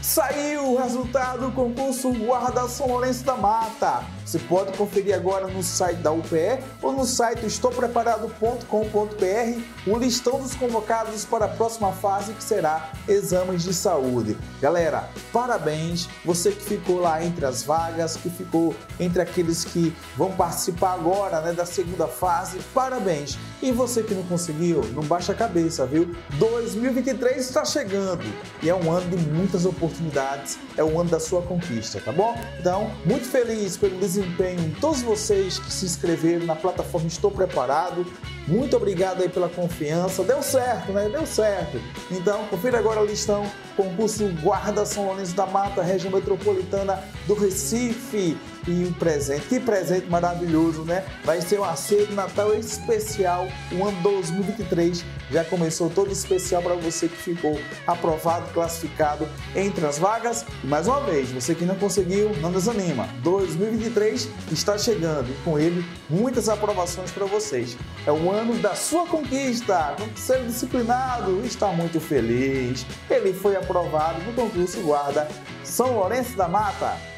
Saiu o resultado do concurso Guarda São Lourenço da Mata. Você pode conferir agora no site da UPE ou no site estoupreparado.com.br o listão dos convocados para a próxima fase, que será exames de saúde. Galera, parabéns, você que ficou lá entre as vagas, que ficou entre aqueles que vão participar agora, da segunda fase, parabéns. E você que não conseguiu, não baixa a cabeça, viu? 2023 está chegando e é um ano de muitas oportunidades, é o ano da sua conquista, tá bom? Então, muito feliz pelo desempenho de todos vocês que se inscreveram na plataforma Estou Preparado. Muito obrigado aí pela confiança. Deu certo, né? Deu certo. Então, confira agora o listão. Concurso Guarda São Lourenço da Mata, região metropolitana do Recife. E um presente, que presente maravilhoso, né? Vai ser uma ceia de Natal especial. O ano 2023 já começou todo especial para você que ficou aprovado, classificado entre as vagas. E mais uma vez, você que não conseguiu, não desanima. 2023 está chegando e com ele muitas aprovações para vocês. É o ano da sua conquista. Ser disciplinado, está muito feliz. Ele foi aprovado no concurso Guarda São Lourenço da Mata.